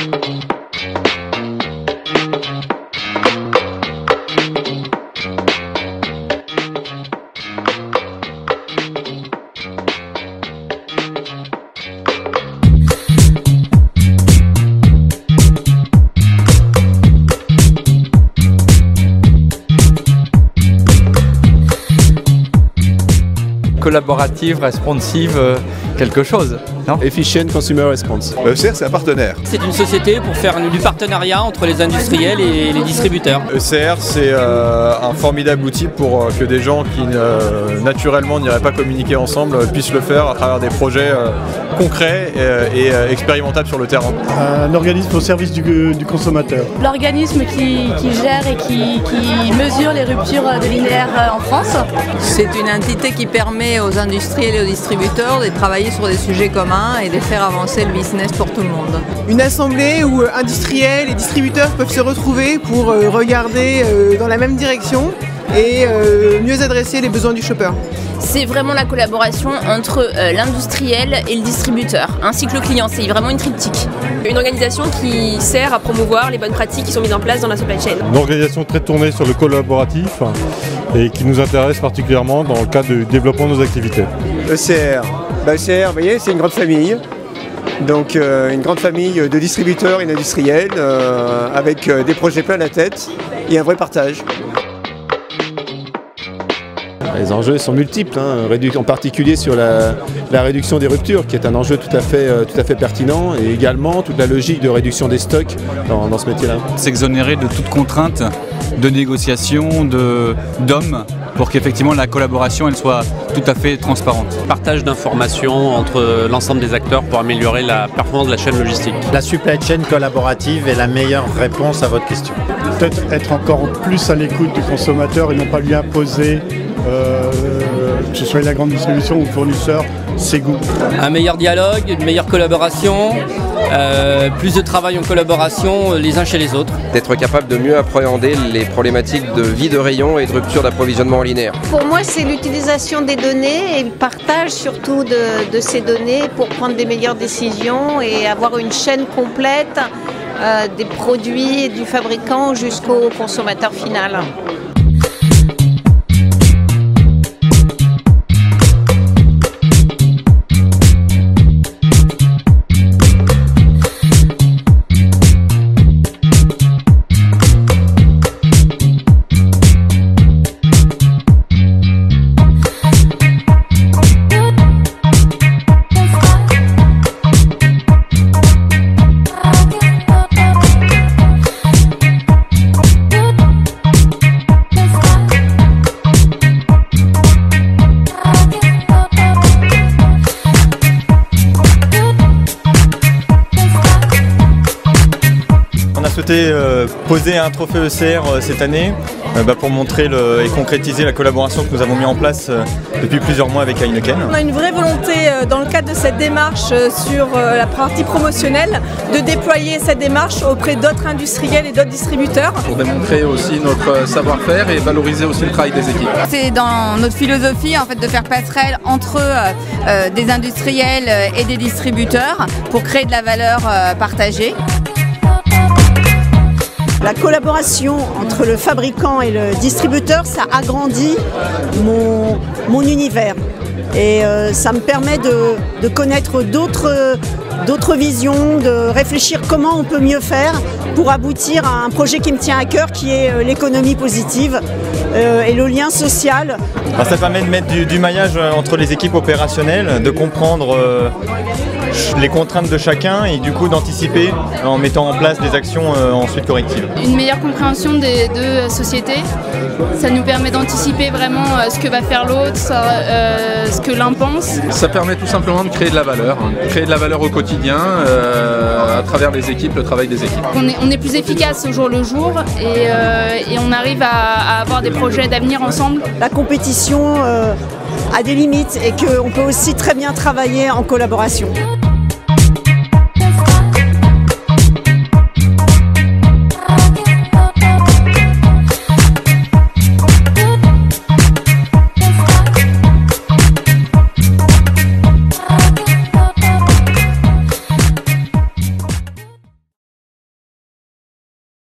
Collaborative, responsive, quelque chose, non? Efficient Consumer Response. ECR, c'est un partenaire. C'est une société pour faire du partenariat entre les industriels et les distributeurs. ECR, c'est un formidable outil pour que des gens qui naturellement n'iraient pas communiquer ensemble puissent le faire à travers des projets concrets et expérimentables sur le terrain. Un organisme au service du consommateur. L'organisme qui gère et qui mesure les ruptures de linéaire en France. C'est une entité qui permet aux industriels et aux distributeurs de travailler sur des sujets communs et de faire avancer le business pour tout le monde. Une assemblée où industriels et distributeurs peuvent se retrouver pour regarder dans la même direction et mieux adresser les besoins du shopper. C'est vraiment la collaboration entre l'industriel et le distributeur, ainsi que le client. C'est vraiment une triptyque. Une organisation qui sert à promouvoir les bonnes pratiques qui sont mises en place dans la supply chain. Une organisation très tournée sur le collaboratif et qui nous intéresse particulièrement dans le cadre du développement de nos activités. ECR, ECR, vous voyez, c'est une grande famille. Donc une grande famille de distributeurs et d'industriels avec des projets plein la tête et un vrai partage. Les enjeux sont multiples, en particulier sur la réduction des ruptures, qui est un enjeu tout à fait pertinent, et également toute la logique de réduction des stocks dans ce métier-là. S'exonérer de toute contrainte de négociation, d'hommes, pour qu'effectivement la collaboration elle soit tout à fait transparente. Partage d'informations entre l'ensemble des acteurs pour améliorer la performance de la chaîne logistique. La supply chain collaborative est la meilleure réponse à votre question. Peut-être être encore plus à l'écoute du consommateur et non pas lui imposer, que ce soit la grande distribution ou le fournisseur, ses goûts. Un meilleur dialogue, une meilleure collaboration, plus de travail en collaboration les uns chez les autres. D'être capable de mieux appréhender les problématiques de vide de rayon et de rupture d'approvisionnement en linéaire. Pour moi, c'est l'utilisation des données et le partage surtout de ces données pour prendre des meilleures décisions et avoir une chaîne complète des produits du fabricant jusqu'au consommateur final. Souhaité poser un trophée ECR cette année pour montrer et concrétiser la collaboration que nous avons mis en place depuis plusieurs mois avec Heineken. On a une vraie volonté dans le cadre de cette démarche sur la partie promotionnelle de déployer cette démarche auprès d'autres industriels et d'autres distributeurs. Pour démontrer aussi notre savoir-faire et valoriser aussi le travail des équipes. C'est dans notre philosophie en fait, de faire passerelle entre des industriels et des distributeurs pour créer de la valeur partagée. La collaboration entre le fabricant et le distributeur, ça agrandit mon univers. Et ça me permet de connaître d'autres visions, de réfléchir comment on peut mieux faire pour aboutir à un projet qui me tient à cœur, qui est l'économie positive et le lien social. Ça permet de mettre du maillage entre les équipes opérationnelles, de comprendre les contraintes de chacun et du coup d'anticiper en mettant en place des actions ensuite correctives. Une meilleure compréhension des deux sociétés, ça nous permet d'anticiper vraiment ce que va faire l'autre, ce que l'un pense. Ça permet tout simplement de créer de la valeur au quotidien à travers les équipes, le travail des équipes. On est plus efficace au jour le jour et on arrive à avoir des projets d'avenir ensemble. La compétition a des limites et qu'on peut aussi très bien travailler en collaboration.